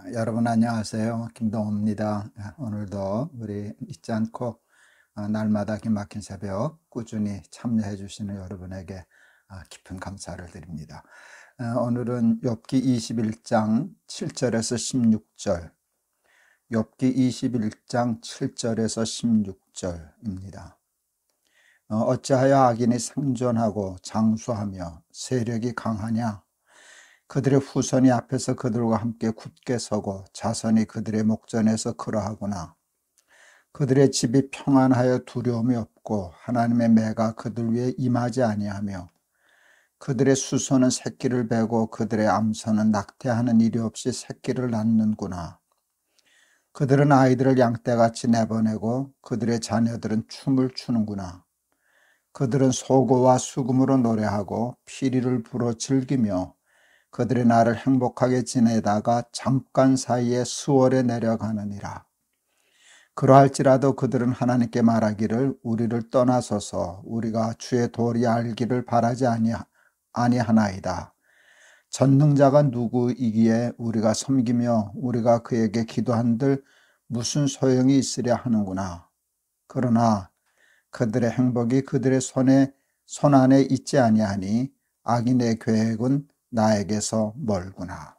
여러분 안녕하세요. 김동호입니다. 오늘도 우리 잊지 않고 날마다 기막힌 새벽 꾸준히 참여해 주시는 여러분에게 깊은 감사를 드립니다. 오늘은 욥기 21장 7절에서 16절, 욥기 21장 7절에서 16절입니다. 어찌하여 악인이 생존하고 장수하며 세력이 강하냐? 그들의 후손이 앞에서 그들과 함께 굳게 서고 자손이 그들의 목전에서 그러하구나. 그들의 집이 평안하여 두려움이 없고 하나님의 매가 그들 위에 임하지 아니하며 그들의 수소는 새끼를 베고 그들의 암소는 낙태하는 일이 없이 새끼를 낳는구나. 그들은 아이들을 양떼같이 내보내고 그들의 자녀들은 춤을 추는구나. 그들은 소고와 수금으로 노래하고 피리를 불어 즐기며 그들의 날을 행복하게 지내다가 잠깐 사이에 수월에 내려가느니라. 그러할지라도 그들은 하나님께 말하기를 우리를 떠나소서 우리가 주의 도리 알기를 바라지 아니하나이다. 전능자가 누구이기에 우리가 섬기며 우리가 그에게 기도한들 무슨 소용이 있으랴 하는구나. 그러나 그들의 행복이 그들의 손 안에 있지 아니하니 악인의 계획은 나에게서 멀구나.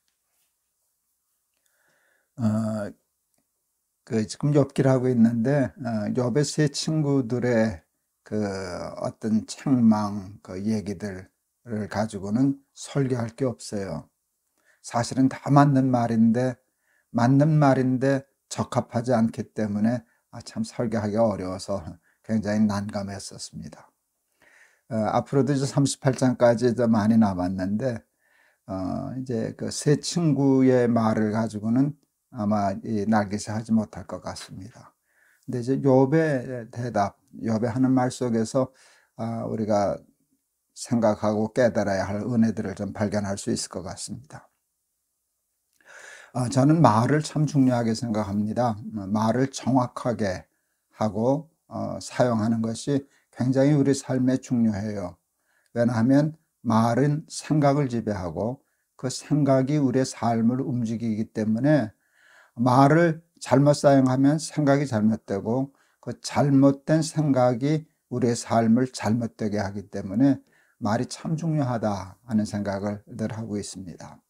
지금 욥기를 하고 있는데 욥의 세 친구들의 그 어떤 책망 그 얘기들을 가지고는 설교할 게 없어요. 사실은 다 맞는 말인데 적합하지 않기 때문에 참 설교하기가 어려워서 굉장히 난감했었습니다. 앞으로도 이제 38장까지 많이 남았는데 이제 그 세 친구의 말을 가지고는 아마 날개시 하지 못할 것 같습니다. 근데 이제 욥의 대답, 욥의 하는 말 속에서 우리가 생각하고 깨달아야 할 은혜들을 좀 발견할 수 있을 것 같습니다. 저는 말을 참 중요하게 생각합니다. 말을 정확하게 하고 사용하는 것이 굉장히 우리 삶에 중요해요. 왜냐하면 말은 생각을 지배하고 그 생각이 우리의 삶을 움직이기 때문에 말을 잘못 사용하면 생각이 잘못되고 그 잘못된 생각이 우리의 삶을 잘못되게 하기 때문에 말이 참 중요하다 하는 생각을 늘 하고 있습니다.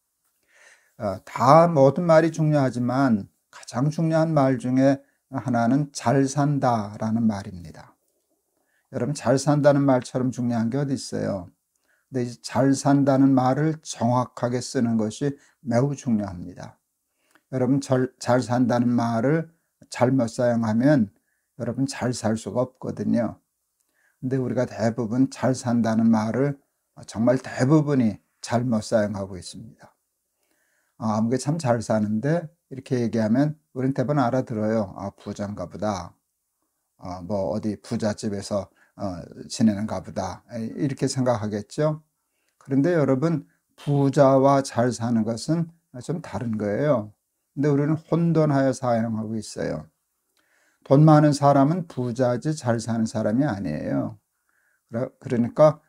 다 모든 말이 중요하지만 가장 중요한 말 중에 하나는 잘 산다라는 말입니다. 여러분, 잘 산다는 말처럼 중요한 게 어디 있어요? 근데 잘 산다는 말을 정확하게 쓰는 것이 매우 중요합니다. 여러분, 잘 산다는 말을 잘못 사용하면 여러분 잘 살 수가 없거든요. 근데 우리가 대부분 잘 산다는 말을 정말 대부분이 잘못 사용하고 있습니다. 아무게 참 잘 사는데 이렇게 얘기하면 우린 대부분 알아들어요. 부자인가 보다. 뭐 어디 부잣집에서 지내는가 보다. 이렇게 생각하겠죠. 그런데 여러분, 부자와 잘 사는 것은 좀 다른 거예요. 근데 우리는 혼돈하여 사용하고 있어요. 돈 많은 사람은 부자지 잘 사는 사람이 아니에요. 그러니까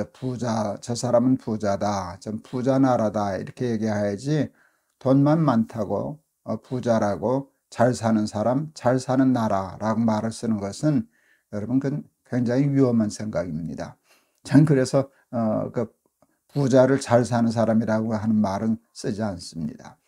저 사람은 부자다, 좀 부자 나라다 이렇게 얘기해야지 돈만 많다고 부자라고 잘 사는 사람, 잘 사는 나라라고 말을 쓰는 것은 여러분 그건 굉장히 위험한 생각입니다. 전 그래서 그 부자를 잘 사는 사람이라고 하는 말은 쓰지 않습니다.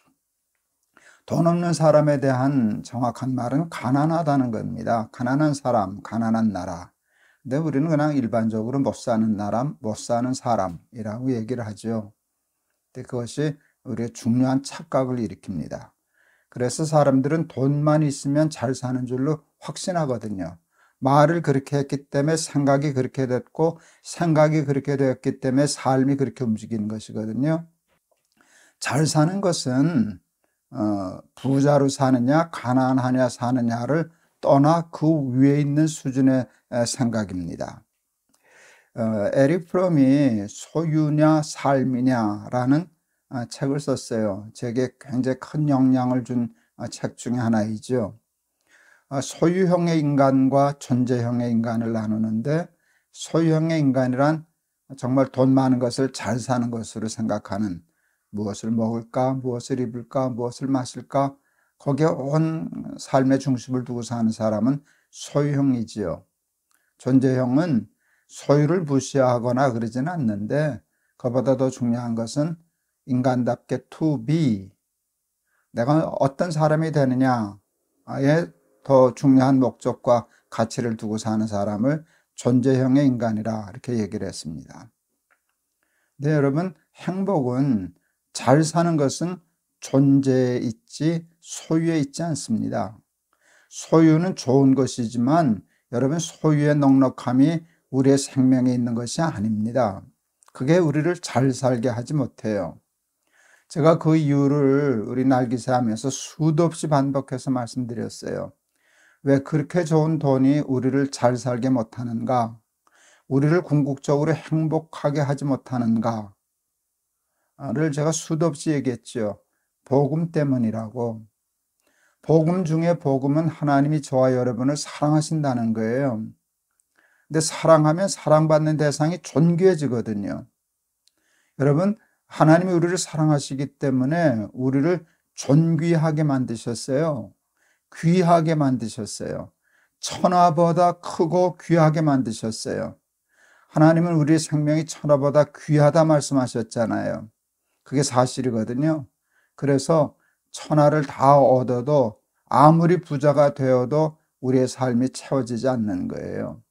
돈 없는 사람에 대한 정확한 말은 가난하다는 겁니다. 가난한 사람, 가난한 나라. 근데 우리는 그냥 일반적으로 못 사는 나라, 못 사는 사람이라고 얘기를 하죠. 근데 그것이 우리의 중요한 착각을 일으킵니다. 그래서 사람들은 돈만 있으면 잘 사는 줄로 확신하거든요. 말을 그렇게 했기 때문에 생각이 그렇게 됐고 생각이 그렇게 되었기 때문에 삶이 그렇게 움직이는 것이거든요. 잘 사는 것은 부자로 사느냐 가난하냐 사느냐를 떠나 그 위에 있는 수준의 생각입니다. 에릭 프롬이 소유냐 삶이냐라는 책을 썼어요. 제게 굉장히 큰 영향을 준 책 중에 하나이죠. 소유형의 인간과 존재형의 인간을 나누는데 소유형의 인간이란 정말 돈 많은 것을 잘 사는 것으로 생각하는 무엇을 먹을까, 무엇을 입을까, 무엇을 마실까, 거기에 온 삶의 중심을 두고 사는 사람은 소유형이지요. 존재형은 소유를 무시하거나 그러지는 않는데, 그보다 더 중요한 것은 인간답게 to be, 내가 어떤 사람이 되느냐에 더 중요한 목적과 가치를 두고 사는 사람을 존재형의 인간이라 이렇게 얘기를 했습니다. 네, 여러분, 행복은 잘 사는 것은 존재에 있지 소유에 있지 않습니다. 소유는 좋은 것이지만 여러분, 소유의 넉넉함이 우리의 생명에 있는 것이 아닙니다. 그게 우리를 잘 살게 하지 못해요. 제가 그 이유를 우리 날기사하면서 수도 없이 반복해서 말씀드렸어요. 왜 그렇게 좋은 돈이 우리를 잘 살게 못하는가? 우리를 궁극적으로 행복하게 하지 못하는가를 제가 수도 없이 얘기했죠. 복음 때문이라고. 복음 중에 복음은 하나님이 저와 여러분을 사랑하신다는 거예요. 근데 사랑하면 사랑받는 대상이 존귀해지거든요. 여러분, 하나님이 우리를 사랑하시기 때문에 우리를 존귀하게 만드셨어요. 귀하게 만드셨어요. 천하보다 크고 귀하게 만드셨어요. 하나님은 우리의 생명이 천하보다 귀하다 말씀하셨잖아요. 그게 사실이거든요. 그래서 천하를 다 얻어도 아무리 부자가 되어도 우리의 삶이 채워지지 않는 거예요.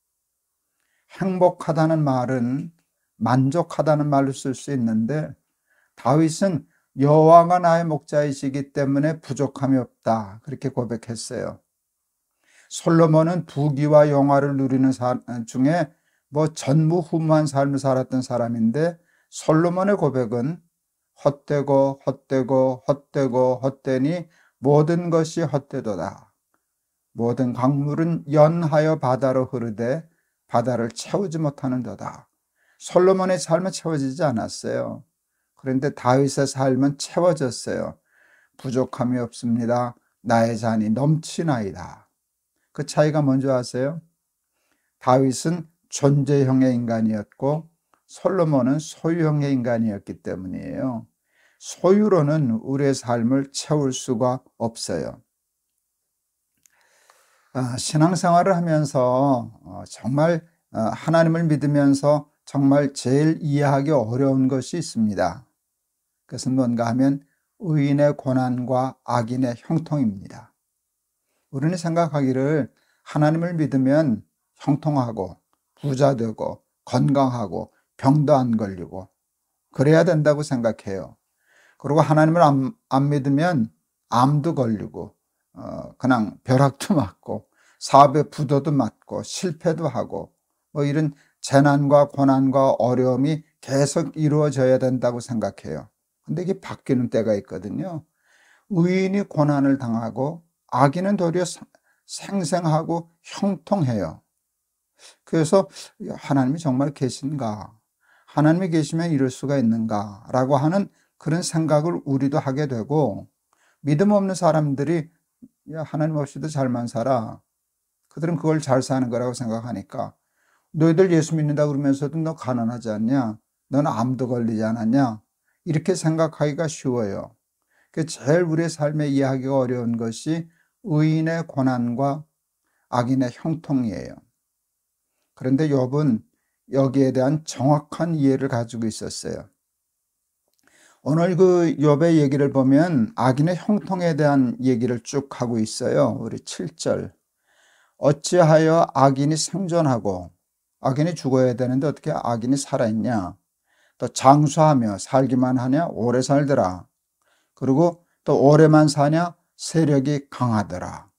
행복하다는 말은 만족하다는 말로 쓸 수 있는데, 다윗은 여호와가 나의 목자이시기 때문에 부족함이 없다, 그렇게 고백했어요. 솔로몬은 부귀와 영화를 누리는 중에 전무후무한 삶을 살았던 사람인데, 솔로몬의 고백은 헛되고 헛되고 헛되고 헛되니 모든 것이 헛되도다. 모든 강물은 연하여 바다로 흐르되 바다를 채우지 못하는도다. 솔로몬의 삶은 채워지지 않았어요. 그런데 다윗의 삶은 채워졌어요. 부족함이 없습니다. 나의 잔이 넘치나이다. 그 차이가 뭔지 아세요? 다윗은 존재형의 인간이었고 솔로몬은 소유형의 인간이었기 때문이에요. 소유로는 우리의 삶을 채울 수가 없어요. 신앙생활을 하면서 정말 하나님을 믿으면서 정말 제일 이해하기 어려운 것이 있습니다. 그것은 뭔가 하면 의인의 고난과 악인의 형통입니다. 우리는 생각하기를 하나님을 믿으면 형통하고 부자되고 건강하고 병도 안 걸리고 그래야 된다고 생각해요. 그리고 하나님을 안 믿으면 암도 걸리고 그냥 벼락도 맞고 사업에 부도도 맞고 실패도 하고 이런 재난과 고난과 어려움이 계속 이루어져야 된다고 생각해요. 근데 이게 바뀌는 때가 있거든요. 의인이 고난을 당하고 악인은 도리어 생생하고 형통해요. 그래서 하나님이 정말 계신가? 하나님이 계시면 이럴 수가 있는가? 라고 하는 그런 생각을 우리도 하게 되고, 믿음 없는 사람들이 하나님 없이도 잘만 살아. 그들은 그걸 잘 사는 거라고 생각하니까, 너희들 예수 믿는다 그러면서도 너 가난하지 않냐? 너는 암도 걸리지 않았냐? 이렇게 생각하기가 쉬워요. 제일 우리의 삶에 이해하기가 어려운 것이 의인의 고난과 악인의 형통이에요. 그런데 욥은 여기에 대한 정확한 이해를 가지고 있었어요. 오늘 그 욥의 얘기를 보면 악인의 형통에 대한 얘기를 쭉 하고 있어요. 우리 7절. 어찌하여 악인이 생존하고, 악인이 죽어야 되는데 어떻게 악인이 살아있냐? 또 장수하며 살기만 하냐? 오래 살더라. 그리고 또 오래만 사냐? 세력이 강하더라.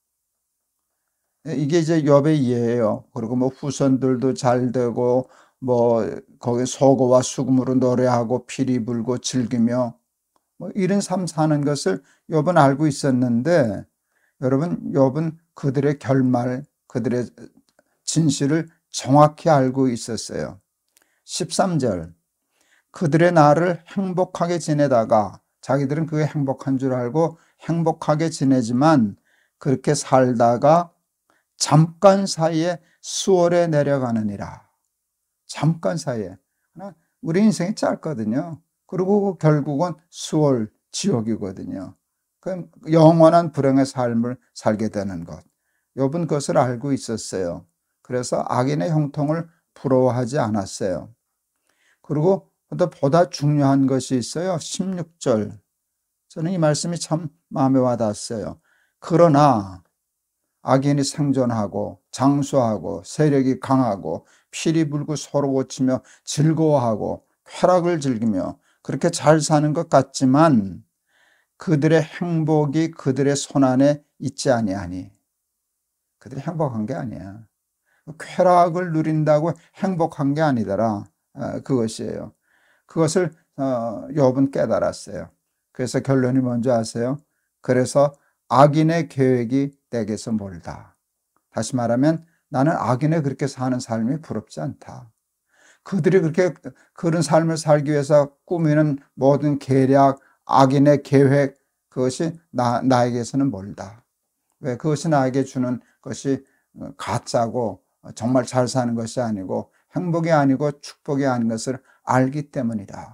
이게 이제 욥의 이해예요. 그리고 후손들도 잘 되고 거기 소고와 수금으로 노래하고 피리 불고 즐기며 이런 삶 사는 것을 욥은 알고 있었는데, 여러분, 욥은 그들의 결말, 그들의 진실을 정확히 알고 있었어요. 13절. 그들의 날을 행복하게 지내다가, 자기들은 그게 행복한 줄 알고 행복하게 지내지만 그렇게 살다가 잠깐 사이에 수월에 내려가느니라. 잠깐 사이에. 우리 인생이 짧거든요. 그리고 결국은 수월 지옥이거든요. 그 영원한 불행의 삶을 살게 되는 것. 욥은 그것을 알고 있었어요. 그래서 악인의 형통을 부러워하지 않았어요. 그리고 또 보다 중요한 것이 있어요. 16절. 저는 이 말씀이 참 마음에 와닿았어요. 그러나 악인이 생존하고 장수하고 세력이 강하고 피리 불고 서로 고치며 즐거워하고 쾌락을 즐기며 그렇게 잘 사는 것 같지만 그들의 행복이 그들의 손안에 있지 아니하니. 그들이 행복한 게 아니야. 쾌락을 누린다고 행복한 게 아니더라. 그것이에요. 그것을 욥은 깨달았어요. 그래서 결론이 뭔지 아세요? 그래서 악인의 계획이 내게서 멀다. 다시 말하면 나는 악인의 그렇게 사는 삶이 부럽지 않다. 그들이 그렇게 그런 삶을 살기 위해서 꾸미는 모든 계략, 악인의 계획, 그것이 나에게서는 멀다. 왜? 그것이 나에게 주는 것이 가짜고 정말 잘 사는 것이 아니고 행복이 아니고 축복이 아닌 것을 알기 때문이다.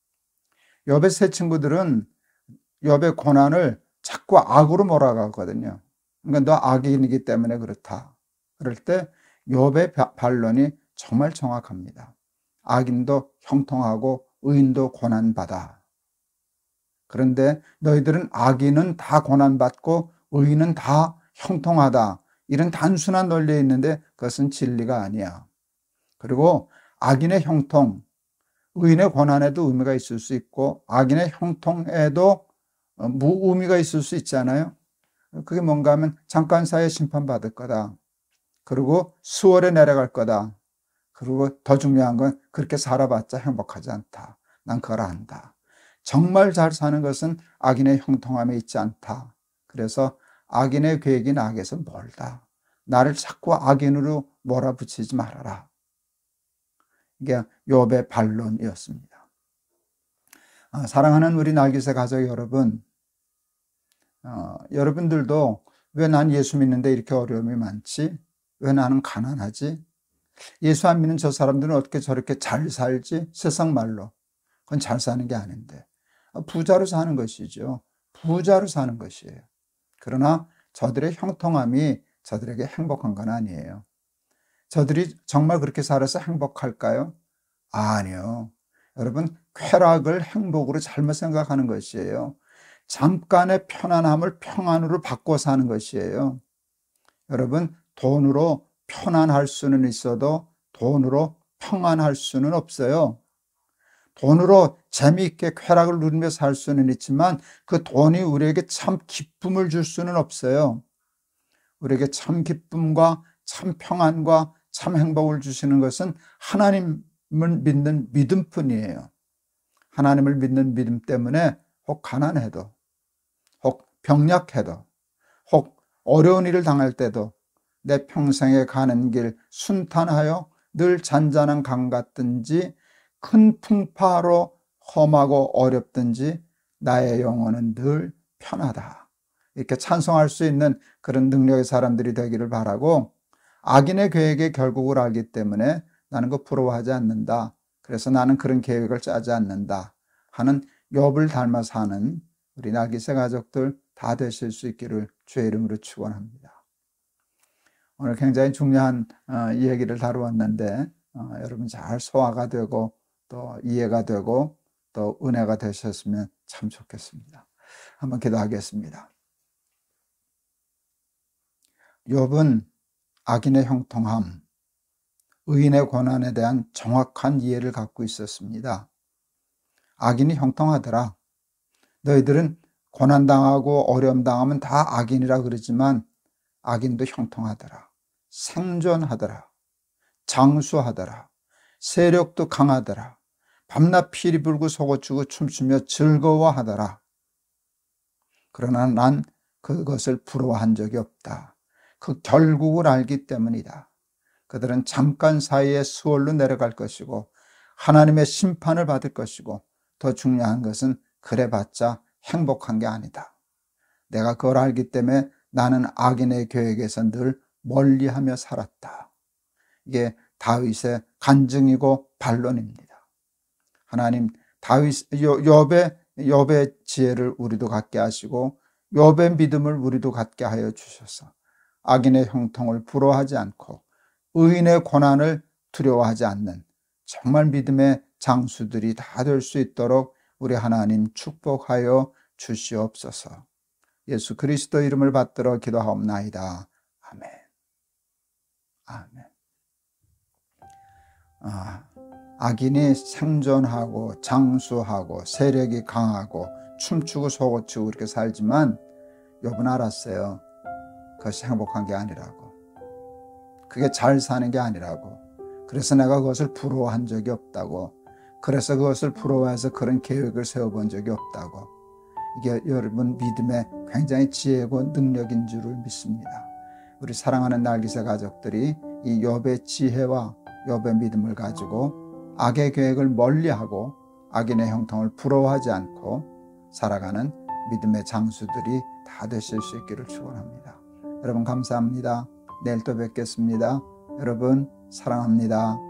욥의 세 친구들은 욥의 고난을 자꾸 악으로 몰아가거든요. 그러니까 너 악인이기 때문에 그렇다. 그럴 때 욥의 반론이 정말 정확합니다. 악인도 형통하고 의인도 고난받아. 그런데 너희들은 악인은 다 고난받고 의인은 다 형통하다. 이런 단순한 논리에 있는데 그것은 진리가 아니야. 그리고 악인의 형통, 의인의 고난에도 의미가 있을 수 있고 악인의 형통에도 무의미가 있을 수 있잖아요. 그게 뭔가 하면 잠깐 사이에 심판받을 거다. 그리고 수월에 내려갈 거다. 그리고 더 중요한 건 그렇게 살아봤자 행복하지 않다. 난 그걸 안다. 정말 잘 사는 것은 악인의 형통함에 있지 않다. 그래서 악인의 계획이 나에게서 멀다. 나를 자꾸 악인으로 몰아붙이지 말아라. 이게 욥의 반론이었습니다. 사랑하는 우리 날개새 가족 여러분, 여러분들도 왜 난 예수 믿는데 이렇게 어려움이 많지? 왜 나는 가난하지? 예수 안 믿는 저 사람들은 어떻게 저렇게 잘 살지? 세상 말로. 그건 잘 사는 게 아닌데. 부자로 사는 것이죠. 부자로 사는 것이에요. 그러나 저들의 형통함이 저들에게 행복한 건 아니에요. 저들이 정말 그렇게 살아서 행복할까요? 아니요. 여러분, 쾌락을 행복으로 잘못 생각하는 것이에요. 잠깐의 편안함을 평안으로 바꿔 사는 것이에요. 여러분, 돈으로 편안할 수는 있어도 돈으로 평안할 수는 없어요. 돈으로 재미있게 쾌락을 누리며 살 수는 있지만 그 돈이 우리에게 참 기쁨을 줄 수는 없어요. 우리에게 참 기쁨과 참 평안과 참 행복을 주시는 것은 하나님을 믿는 믿음뿐이에요. 하나님을 믿는 믿음 때문에 혹 가난해도, 혹 병약해도, 혹 어려운 일을 당할 때도 내 평생에 가는 길 순탄하여 늘 잔잔한 강 같든지 큰 풍파로 험하고 어렵든지 나의 영혼은 늘 편하다. 이렇게 찬송할 수 있는 그런 능력의 사람들이 되기를 바라고, 악인의 계획의 결국을 알기 때문에 나는 그거 부러워하지 않는다. 그래서 나는 그런 계획을 짜지 않는다 하는 욥을 닮아 사는 우리 날개새 가족들 다 되실 수 있기를 주의 이름으로 축원합니다. 오늘 굉장히 중요한 얘기를 다루었는데 여러분 잘 소화가 되고 또 이해가 되고 또 은혜가 되셨으면 참 좋겠습니다. 한번 기도하겠습니다. 욥은 악인의 형통함, 의인의 고난에 대한 정확한 이해를 갖고 있었습니다. 악인이 형통하더라. 너희들은 고난당하고 어려움 당하면 다 악인이라 그러지만 악인도 형통하더라. 생존하더라. 장수하더라. 세력도 강하더라. 밤낮 피리 불고 속어주고 춤추며 즐거워하더라. 그러나 난 그것을 부러워한 적이 없다. 그 결국을 알기 때문이다. 그들은 잠깐 사이에 수월로 내려갈 것이고 하나님의 심판을 받을 것이고 더 중요한 것은 그래봤자 행복한 게 아니다. 내가 그걸 알기 때문에 나는 악인의 계획에서 늘 멀리하며 살았다. 이게 다윗의 간증이고 반론입니다. 하나님, 욥의 지혜를 우리도 갖게 하시고 욥의 믿음을 우리도 갖게 하여 주셔서 악인의 형통을 부러워하지 않고 의인의 고난을 두려워하지 않는 정말 믿음의 장수들이 다 될 수 있도록 우리 하나님 축복하여 주시옵소서. 예수 그리스도 이름을 받들어 기도하옵나이다. 아멘. 아멘. 악인이 생존하고 장수하고 세력이 강하고 춤추고 소고치고 그렇게 살지만 욥은 알았어요. 그것이 행복한 게 아니라고. 그게 잘 사는 게 아니라고. 그래서 내가 그것을 부러워한 적이 없다고. 그래서 그것을 부러워해서 그런 계획을 세워본 적이 없다고. 이게 여러분 믿음의 굉장히 지혜고 능력인 줄을 믿습니다. 우리 사랑하는 날기세 가족들이 이 욥의 지혜와 욥의 믿음을 가지고 악의 계획을 멀리하고 악인의 형통을 부러워하지 않고 살아가는 믿음의 장수들이 다 되실 수 있기를 축원합니다. 여러분 감사합니다. 내일 또 뵙겠습니다. 여러분 사랑합니다.